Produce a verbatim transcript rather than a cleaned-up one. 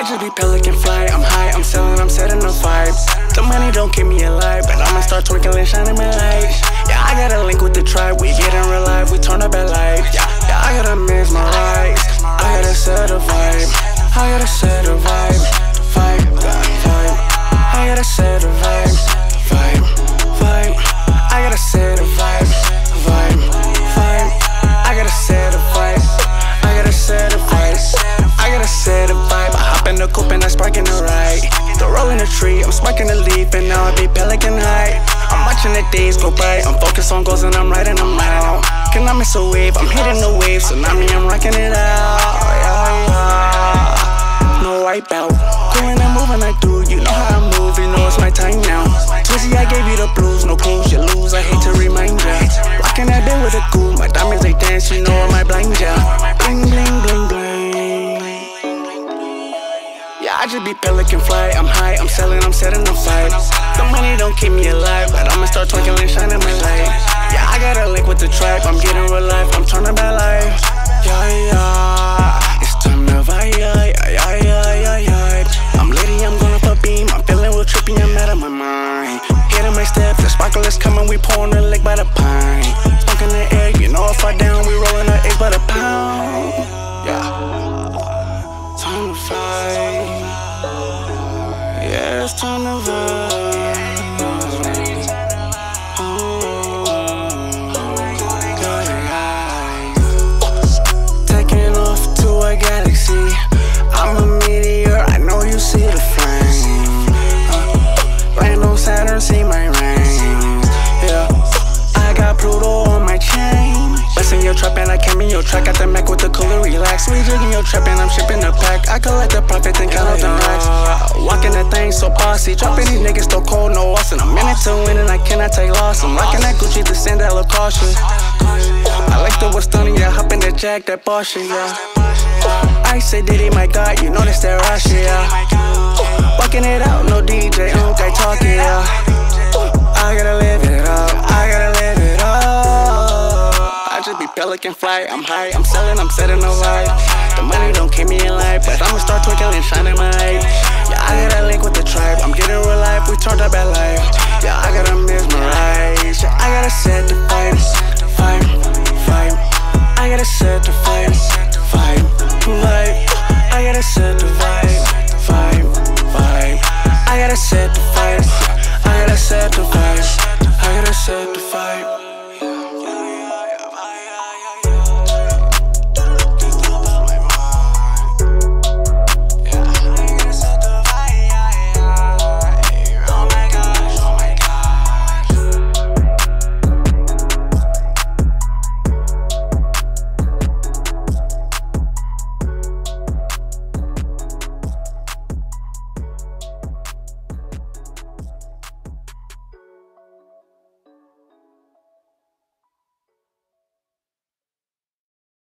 just be pelican fly. I'm high, I'm selling, I'm setting the vibe. The money don't keep me alive, but I'ma start twinkling, shining my light. Yeah, I got a link with the tribe. We get in real life, we turn up at light. Yeah, yeah, I gotta mesmerize. I gotta set a vibe. I gotta set a vibe. Vibe, vibe. I gotta set a vibe. Vibe, vibe. I gotta set a vibe. Vibe, vibe. I gotta set a vibe. I gotta set a vibe. I gotta set a vibe. I hop in the coupe and I spark in the right. The roll in the tree, I'm sparking the leaf, and now I be pelican high. I'm watching the days go by. I'm focused on goals and I'm riding them out. Can I miss a wave? I'm hitting the wave, so now me I'm rocking it out. Yeah, yeah. No wipeout. Doing and moving I do. You know how I move. You know it's my time now. Twizzy, I gave you the blues. No clues, you lose. I hate to remind ya. Rocking that bit with a cool. My diamonds they dance. You know I might blind ya. Bling bling bling bling. Yeah, I just be pelican fly. I'm high, I'm selling, I'm setting the vibe. The money don't keep me alive, but I'ma start twinkling, shining my light. Yeah, I got a link with the tribe. I'm getting real life, I'm turning back life. Yeah, yeah, it's time to vibe. Yeah, yeah, yeah, yeah, yeah. I'm litty, I'm going for beam. I'm feeling real trippy, I'm out of my mind. Hitting my steps, the sparkle is coming. We pouring the lake by the pine. Smoke in the air, you know if I down, we rolling the eggs by the pound. Yeah, time to fight. Yeah, it's time to vibe. Taking off to a galaxy. I'm a meteor, I know you see the flame. uh, Land on Saturn, see my ring. Yeah, I got Pluto on my chain. Bustin' your trap and I came in your track. Got the Mac with the cooler, relax. We jigging your trap and I'm shipping the pack. I collect the profit and count out the racks. Walking that thing so bossy. Dropping these niggas so cold, no loss. In a minute to win and I cannot take loss. I'm rocking that Gucci, the Sandal of caution. I like the what's stunning, yeah. Hop in the jack, that boss shit, yeah. I say Diddy, my God, you know this that raw shit, yeah. Walking it out, no D J, I don't got talking, yeah. I gotta live it up, I gotta live it up. I just be pelican fly, I'm high, I'm selling, I'm setting a vibe. The money don't keep me in life.